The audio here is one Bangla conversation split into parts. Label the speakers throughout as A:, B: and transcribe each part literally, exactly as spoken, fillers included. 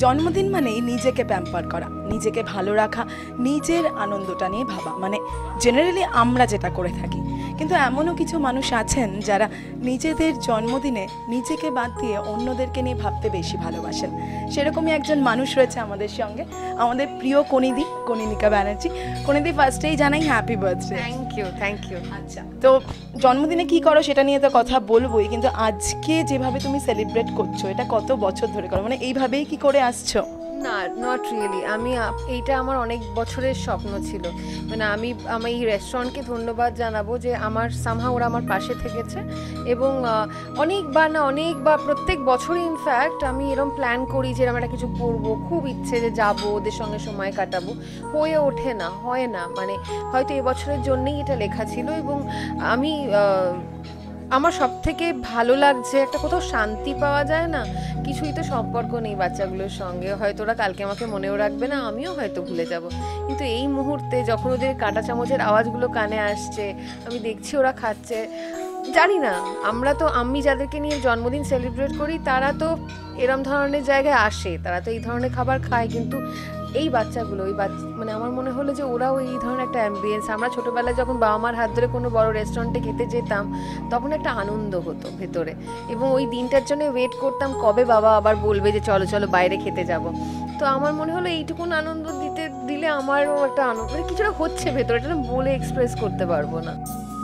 A: জন্মদিন মানেই নিজেকে প্যাম্পার করা, নিজেকে ভালো রাখা, নিজের আনন্দটা নিয়ে ভাবা, মানে জেনারেলি আমরা যেটা করে থাকি। কিন্তু এমনও কিছু মানুষ আছেন যারা নিজেদের জন্মদিনে নিজেকে বাদ দিয়ে অন্যদেরকে নিয়ে ভাবতে বেশি ভালোবাসেন। সেরকমই একজন মানুষ রয়েছে আমাদের সঙ্গে, আমাদের প্রিয় কনিদি, কনিনিকা ব্যানার্জি। কনিদি, ফার্স্টেই জানাই happy birthday.
B: Thank you thank you
A: আচ্ছা, তো জন্মদিনে কি করো সেটা নিয়ে তো কথা বলবোই, কিন্তু আজকে যেভাবে তুমি সেলিব্রেট করছো এটা কত বছর ধরে করো, মানে এইভাবেই কি করে আসছো?
B: না, নট রিয়েলি। আমি এইটা আমার অনেক বছরের স্বপ্ন ছিল। মানে আমি আমি এই রেস্টুরেন্টকে ধন্যবাদ জানাবো যে আমার সামহা ওরা আমার পাশে থেকেছে এবং অনেকবার না অনেকবার প্রত্যেক বছরই ইনফ্যাক্ট আমি এরকম প্ল্যান করি যে এরকম একটা কিছু করবো, খুব ইচ্ছে যে যাবো ওদের সঙ্গে সময় কাটাবো, হয়ে ওঠে না, হয় না। মানে হয়তো এবছরের জন্যেই এটা লেখা ছিল এবং আমি আমার সব থেকে ভালো লাগছে একটা কোথাও শান্তি পাওয়া যায় না, কিছুই তো সম্পর্ক নেই বাচ্চাগুলোর সঙ্গে, হয়তো ওরা কালকে আমাকে মনেও রাখবে না, আমিও হয়তো ভুলে যাব, কিন্তু এই মুহূর্তে যখন ওদের কাঁটা চামচের আওয়াজগুলো কানে আসছে, আমি দেখছি ওরা খাচ্ছে, জানি না, আমরা তো আমি যাদেরকে নিয়ে জন্মদিন সেলিব্রেট করি তারা তো এরম ধরনের জায়গায় আসে, তারা তো এই ধরনের খাবার খায়, কিন্তু এই বাচ্চাগুলো ওই বাচ্চা মানে আমার মনে হলো যে ওরাও এই ধরনের একটা অ্যাম্বিয়েন্স। আমরা ছোটোবেলায় যখন বাবা মার হাত ধরে কোনো বড় রেস্টুরেন্টে খেতে যেতাম তখন একটা আনন্দ হতো ভেতরে, এবং ওই দিনটার জন্য ওয়েট করতাম কবে বাবা আবার বলবে যে চলো চলো বাইরে খেতে যাব। তো আমার মনে হলো এইটুকুন আনন্দ দিতে দিলে আমারও একটা আনন্দ, মানে কিছুটা হচ্ছে ভেতরে, এটা বলে এক্সপ্রেস করতে পারবো না।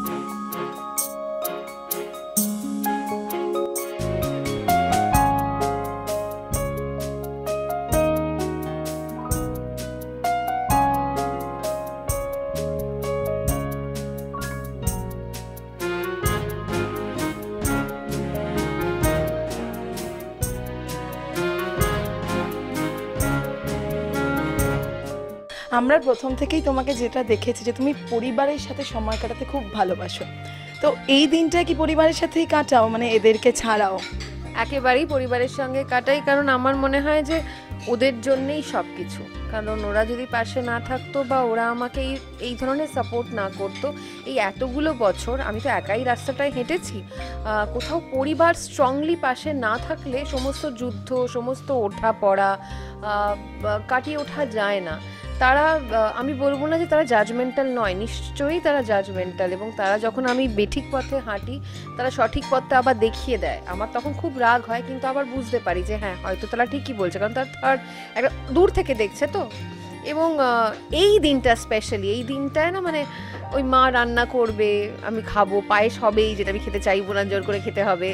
A: আমরা প্রথম থেকেই তোমাকে যেটা দেখেছি যে তুমি পরিবারের সাথে সময় কাটাতে খুব ভালোবাসো, তো এই দিনটা কি পরিবারের সাথেই কাটাও, মানে এদেরকে ছাড়াও?
B: একেবারেই পরিবারের সঙ্গে কাটাই, কারণ আমার মনে হয় যে ওদের জন্যেই সব কিছু, কারণ ওরা যদি পাশে না থাকতো বা ওরা আমাকে এই এই ধরনের সাপোর্ট না করতো, এই এতগুলো বছর আমি তো একাই রাস্তাটায় হেঁটেছি, কোথাও পরিবার স্ট্রংলি পাশে না থাকলে সমস্ত যুদ্ধ, সমস্ত ওঠা পড়া কাটিয়ে ওঠা যায় না। তারা, আমি বলবো না যে তারা জাজমেন্টাল নয়, নিশ্চয়ই তারা জাজমেন্টাল, এবং তারা যখন আমি বেঠিক পথে হাঁটি তারা সঠিক পথটা আবার দেখিয়ে দেয়। আমার তখন খুব রাগ হয়, কিন্তু আবার বুঝতে পারি যে হ্যাঁ হয়তো তারা ঠিকই বলছে, কারণ তার তার একটা দূর থেকে দেখছে তো। এবং এই দিনটা স্পেশালি, এই দিনটায় না মানে ওই মা রান্না করবে, আমি খাবো, পায়েস হবেই, যেটা আমি খেতে চাইবো না, জোর করে খেতে হবে,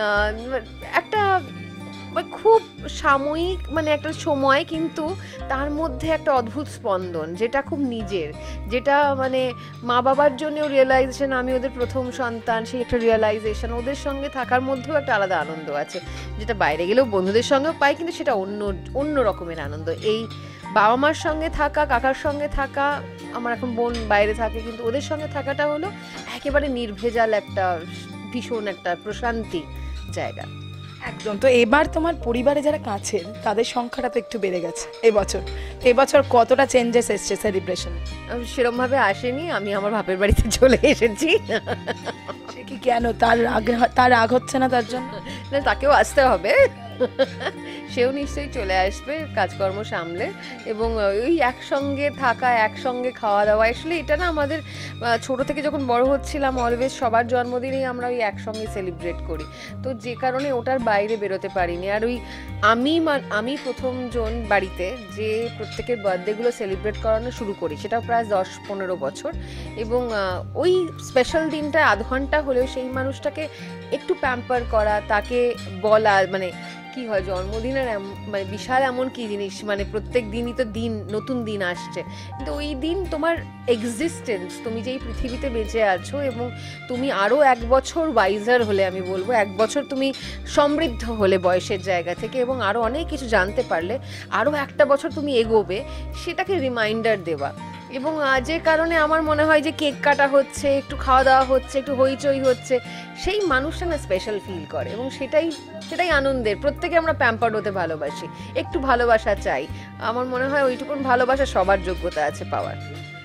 B: একটা খুব সাময়িক মানে একটা সময়, কিন্তু তার মধ্যে একটা অদ্ভুত স্পন্দন যেটা খুব নিজের, যেটা মানে মা বাবার জন্যও রিয়েলাইজেশন, আমি ওদের প্রথম সন্তান, সেই একটা রিয়েলাইজেশন, ওদের সঙ্গে থাকার মধ্যেও একটা আলাদা আনন্দ আছে, যেটা বাইরে গেলেও বন্ধুদের সঙ্গেও পাই, কিন্তু সেটা অন্য অন্য রকমের আনন্দ। এই বাবা মার সঙ্গে থাকা, কাকার সঙ্গে থাকা, আমার এখন বোন বাইরে থাকে, কিন্তু ওদের সঙ্গে থাকাটা হলো একেবারে নির্ভেজাল একটা ভীষণ একটা প্রশান্তি জায়গা।
A: একদম। তো এবার তোমার পরিবারে যারা কাছের তাদের সংখ্যাটা তো একটু বেড়ে গেছে এবছর, এবছর কতটা চেঞ্জেস এসছে সেলিব্রেশনে?
B: সেরকমভাবে আসেনি, আমি আমার বাপের বাড়িতে চলে এসেছি।
A: সে কি কেন, তার রাগ, তার রাগ হচ্ছে না তার জন্য?
B: না, তাকেও আসতে হবে, সেও নিশ্চয়ই চলে আসবে কাজকর্ম সামলে, এবং ওই একসঙ্গে থাকা, একসঙ্গে খাওয়া দাওয়া, আসলে এটা না আমাদের ছোট থেকে যখন বড় হচ্ছিলাম অলওয়েজ সবার জন্মদিনেই আমরা ওই একসঙ্গে সেলিব্রেট করি, তো যে কারণে ওটার বাইরে বেরোতে পারিনি। আর ওই আমি আমি প্রথম জন বাড়িতে যে প্রত্যেকের বার্থডেগুলো সেলিব্রেট করানো শুরু করি, সেটা প্রায় দশ পনেরো বছর, এবং ওই স্পেশাল দিনটা আধ ঘন্টা হলেও সেই মানুষটাকে একটু প্যাম্পার করা, তাকে বলা, মানে কি হয় জন্মদিনের মানে বিশাল এমন কি জিনিস, মানে প্রত্যেক দিনই তো দিন, নতুন দিন আসছে, কিন্তু ওই দিন তোমার এক্সিস্টেন্স, তুমি যেই পৃথিবীতে বেঁচে আছো, এবং তুমি আরও এক বছর ওয়াইজার হলে, আমি বলবো এক বছর তুমি সমৃদ্ধ হলে বয়সের জায়গা থেকে, এবং আরও অনেক কিছু জানতে পারলে, আরও একটা বছর তুমি এগোবে, সেটাকে রিমাইন্ডার দেওয়া। এবং যে কারণে আমার মনে হয় যে কেক কাটা হচ্ছে, একটু খাওয়া দাওয়া হচ্ছে, একটু হইচই হচ্ছে, সেই মানুষটা না স্পেশাল ফিল করে, এবং সেটাই সেটাই আনন্দের। প্রত্যেকে আমরা প্যাম্পার্ড হতে ভালোবাসি, একটু ভালোবাসা চাই, আমার মনে হয় ওইটুকুন ভালোবাসা সবার যোগ্যতা আছে পাওয়ার।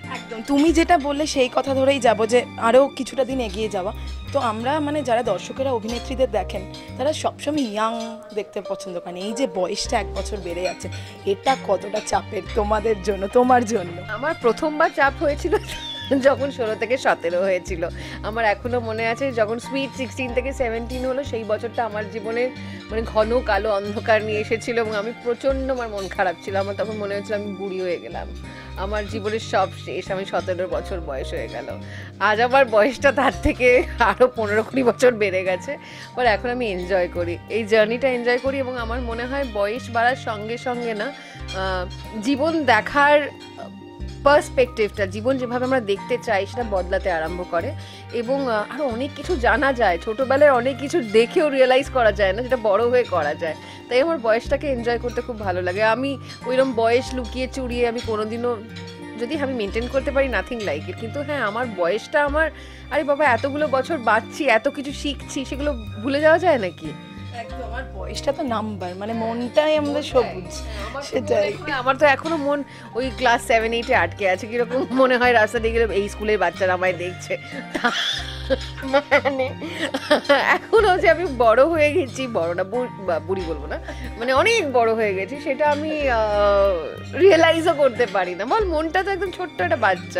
A: একদম তুমি যেটা বললে সেই কথা ধরেই যাব যে আরও কিছুটা দিন এগিয়ে যাওয়া। তো আমরা মানে যারা দর্শকেরা অভিনেত্রীদের দেখেন তারা সবসময় ইয়াং দেখতে পছন্দ করেন। এই যে বয়সটা এক বছর বেড়ে যাচ্ছে, এটা কতটা চাপের তোমাদের জন্য, তোমার জন্য?
B: আমার প্রথমবার চাপ হয়েছিল যখন ষোলো থেকে সতেরো হয়েছিল। আমার এখনো মনে আছে যখন সুইট সিক্সটিন থেকে সেভেন্টিন হলো, সেই বছরটা আমার জীবনের মানে ঘন কালো অন্ধকার নিয়ে এসেছিল এবং আমি প্রচণ্ড, আমার মন খারাপ ছিল। আমার তখন মনে হচ্ছিল আমি বুড়ি হয়ে গেলাম, আমার জীবনের সব শেষ, আমি সতেরো বছর বয়স হয়ে গেল। আজ আমার বয়সটা তার থেকে আরও পনেরো কুড়ি বছর বেড়ে গেছে, বাট এখন আমি এনজয় করি, এই জার্নিটা এনজয় করি। এবং আমার মনে হয় বয়স বাড়ার সঙ্গে সঙ্গে না জীবন দেখার পার্সপেক্টিভটা, জীবন যেভাবে আমরা দেখতে চাই সেটা বদলাতে আরম্ভ করে এবং আরও অনেক কিছু জানা যায়। ছোটোবেলায় অনেক কিছু দেখেও রিয়েলাইজ করা যায় না, সেটা বড় হয়ে করা যায়। তাই আমার বয়সটাকে এনজয় করতে খুব ভালো লাগে। আমি ওইরকম বয়স লুকিয়ে চুরিয়ে আমি কোনোদিনও, যদি আমি মেনটেন করতে পারি, নাথিং লাইক ইট। কিন্তু হ্যাঁ, আমার বয়সটা আমার, আরে বাবা এতগুলো বছর বাঁচছি, এত কিছু শিখছি, সেগুলো ভুলে যাওয়া যায় নাকি?
A: একদম, আমার বয়সটা তো নাম্বার, মানে মনটাই আমাদের সবুজ, সেটাই।
B: আমার তো এখনো মন ওই ক্লাস সেভেন এইটে আটকে আছে, কিরকম মনে হয় রাস্তা দিয়ে গেলে এই স্কুলের বাচ্চারা আমায় দেখছে। মানে এখনো যে আমি বড় হয়ে গেছি, বড় না বুড়ি বলবো না, মানে অনেক বড় হয়ে গেছি, সেটা আমি রিয়েলাইজও করতে পারি না। বল, মনটা তো একদম ছোট্ট একটা বাচ্চা।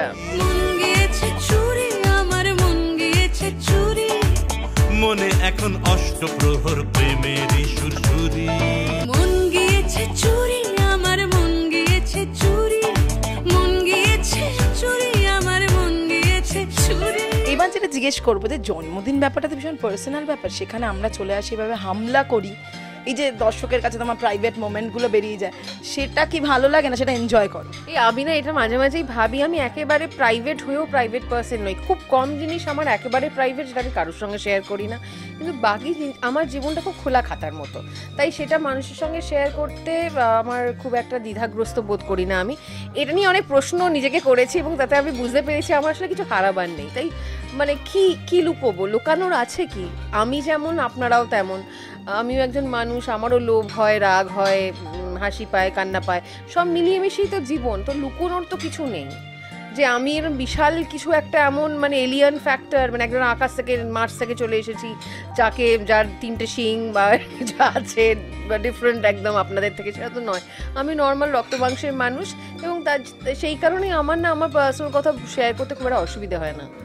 C: মনে এখন অষ্টপ্রহর প্রেমেরই সুরসুরি, মন গিয়েছে চুরি আমার, মন গিয়েছে চুরি, মন গিয়েছে চুরি আমার, মন গিয়েছে চুরি।
A: এবার যেটা জিজ্ঞেস করবো যে জন্মদিন ব্যাপারটা তো ভীষণ পার্সোনাল ব্যাপার, সেখানে আমরা চলে আসি এভাবে হামলা করি, এই যে দর্শকের কাছে তোমার প্রাইভেট মোমেন্টগুলো বেরিয়ে যায়, সেটা কি ভালো লাগে না? সেটা এনজয় করো?
B: এই আমি না এটা মাঝে মাঝেই ভাবি, আমি একেবারে প্রাইভেট হয়েও প্রাইভেট পার্সন নই। খুব কম জিনিস আমার একেবারে প্রাইভেট, যেটা আমি কারোর সঙ্গে শেয়ার করি না, কিন্তু বাকি আমার জীবনটা খুব খোলা খাতার মতো। তাই সেটা মানুষের সঙ্গে শেয়ার করতে আমার খুব একটা দ্বিধাগ্রস্ত বোধ করি না। আমি এটা নিয়ে অনেক প্রশ্ন নিজেকে করেছি এবং তাতে আমি বুঝতে পেরেছি আমার আসলে কিছু হারাবার নেই। তাই মানে কি কি লুকোবো, লুকানোর আছে কি? আমি যেমন আপনারাও তেমন, আমিও একজন মানুষ, আমারও লোভ হয়, রাগ হয়, হাসি পায়, কান্না পায়, সব মিলিয়ে মিশিয়ে তো জীবন। তো লুকোনোর তো কিছু নেই যে আমি এরকম বিশাল কিছু একটা এমন মানে এলিয়ান ফ্যাক্টর, মানে একজন আকাশ থেকে মার্স থেকে চলে এসেছি, যাকে যার তিনটে শিং বা যা আছে বা ডিফারেন্ট একদম আপনাদের থেকে, সেটা তো নয়। আমি নর্মাল রক্তমাংসের মানুষ এবং তার সেই কারণেই আমার না আমার পার্সোনাল কথা শেয়ার করতে খুব একটা অসুবিধা হয় না।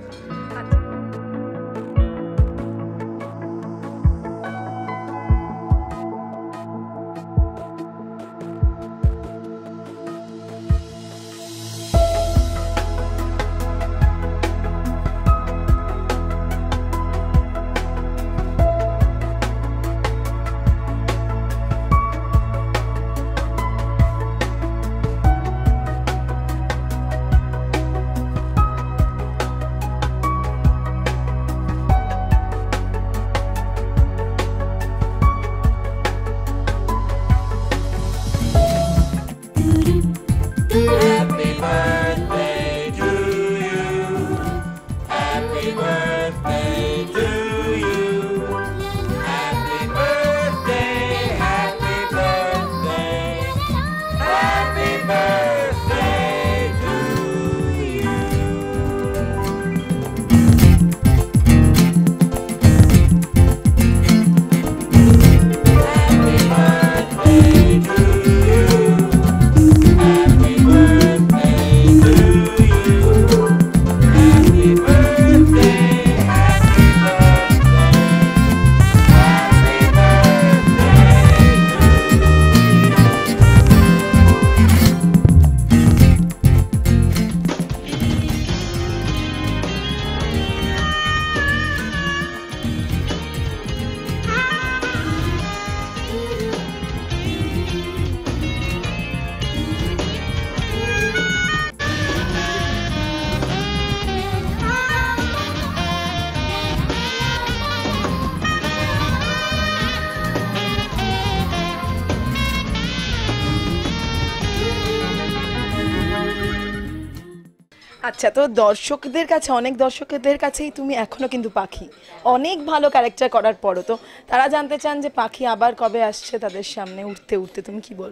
A: আচ্ছা, তো দর্শকদের কাছে, অনেক দর্শকদের কাছেই তুমি এখনো কিন্তু পাখি, অনেক ভালো ক্যারেক্টার করার পরও তো তারা জানতে চান যে পাখি আবার কবে আসছে তাদের সামনে উঠতে উঠতে, তুমি কি বলবে?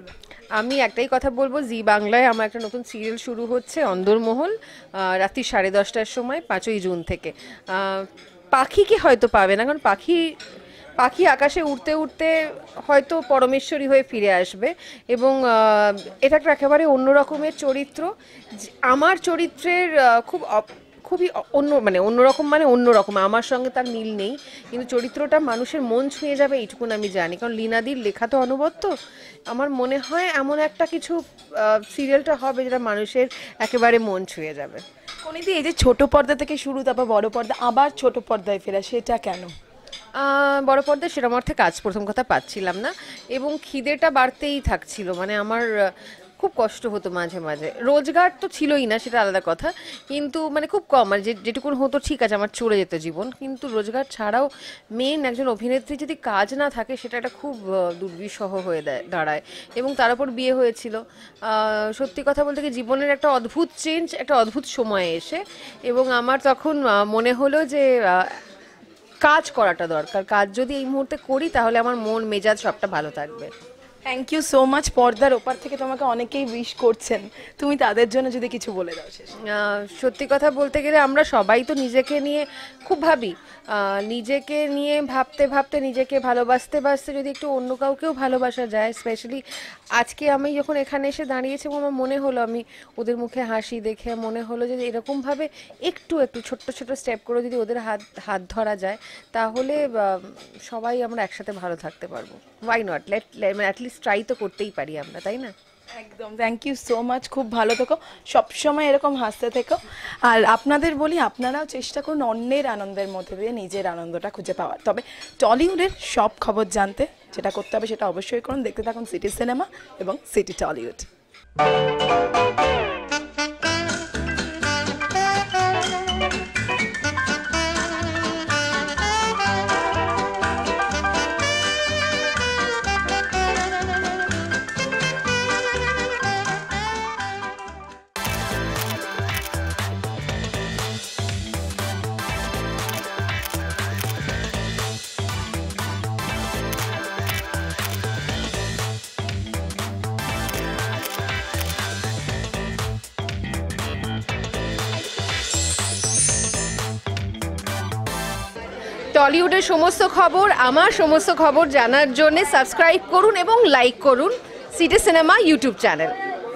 B: আমি একটাই কথা বলবো, জি বাংলায় আমার একটা নতুন সিরিয়াল শুরু হচ্ছে অন্দরমহল, আহ, রাত্রি সাড়ে দশটার সময় পাঁচই জুন থেকে। আহ, পাখিকে হয়তো পাবে না, কারণ পাখি পাখি আকাশে উড়তে উড়তে হয়তো পরমেশ্বরী হয়ে ফিরে আসবে, এবং আহ, এটা একটা একেবারে অন্য রকমের চরিত্র। যে- আমার চরিত্রের আহ, খুব অপ- খুবই অ- অন্য মানে অন্যরকম মানে অন্যরকম, আমার সঙ্গে তার মিল নেই, কিন্তু চরিত্রটা মানুষের মন ছুঁয়ে যাবে এইটুকুন আমি জানি, কারণ লীনাদির লেখা তো অনবদ্য। আমার মনে হয় এমন একটা কিছু সিরিয়ালটা হবে যেটা মানুষের একেবারে মন ছুঁয়ে যাবে।
A: কোনিদি, এই যে ছোট পর্দা থেকে শুরু, তারপর বড় পর্দা, আবার ছোট পর্দায় ফেরা, সেটা কেন?
B: আহ, বড় পর্দায় সেরকম অর্থে কাজ প্রথম কথা পাচ্ছিলাম না, এবং খিদেটা বাড়তেই থাকছিল, মানে আমার আহ, খুব কষ্ট হতো মাঝে মাঝে। রোজগার তো ছিলই না, সেটা আলাদা কথা, কিন্তু মানে খুব কম, মানে যে যেটুকুন হতো ঠিক আছে, আমার চলে যেত জীবন, কিন্তু রোজগার ছাড়াও মেন একজন অভিনেত্রী যদি কাজ না থাকে সেটা একটা খুব আহ, দুর্বিষহ হয়ে দেয় দাঁড়ায়, এবং তার উপর বিয়ে হয়েছিল। আহ, সত্যি কথা বলতে কি, জীবনের একটা অদ্ভুত চেঞ্জ, একটা অদ্ভুত সময়ে এসে, এবং আমার তখন আহ, মনে হলো যে আহ, কাজ করাটা দরকার, কাজ যদি এই মুহূর্তে করি তাহলে আমার মন মেজাজ সবটা ভালো থাকবে।
A: Thank you so much. পর্দার ওপার থেকে তোমাকে অনেকেই উইশ করছেন, তুমি তাদের জন্য যদি কিছু বলে দাও শেষে।
B: আহ, সত্যি কথা বলতে গেলে আমরা সবাই তো নিজেকে নিয়ে খুব ভাবি, আহ, নিজেকে নিয়ে ভাবতে ভাবতে, নিজেকে ভালোবাসতে বাসতে যদি একটু অন্য কাউকেও ভালোবাসা যায়, স্পেশালি আজকে আমি যখন এখানে এসে দাঁড়িয়েছি, আমার মনে হলো, আমি ওদের মুখে হাসি দেখে মনে হলো যে এরকমভাবে একটু একটু ছোট্ট ছোট্ট স্টেপ করে যদি ওদের হাত হাত ধরা যায়, তাহলে আহ, সবাই আমরা একসাথে ভালো থাকতে পারবো। ওয়াই নট, লেট মানে অ্যাটলিস্ট ট্রাই তো করতেই পারি আমরা, তাই না?
A: একদম, থ্যাংক ইউ সো মাচ। খুব ভালো থেকো, সবসময় এরকম হাসতে থেকো। আর আপনাদের বলি, আপনারাও চেষ্টা করুন অন্যের আনন্দের মধ্যে দিয়ে নিজের আনন্দটা খুঁজে পাওয়ার। তবে টলিউডের সব খবর জানতে যেটা করতে হবে সেটা অবশ্যই করুন। দেখতে থাকুন সিটি সিনেমা এবং সিটি টলিউড।
B: টলিউডের সমস্ত খবর, আমার সমস্ত খবর জানার জন্য সাবস্ক্রাইব করুন এবং লাইক করুন সিটি সিনেমা ইউটিউব চ্যানেল।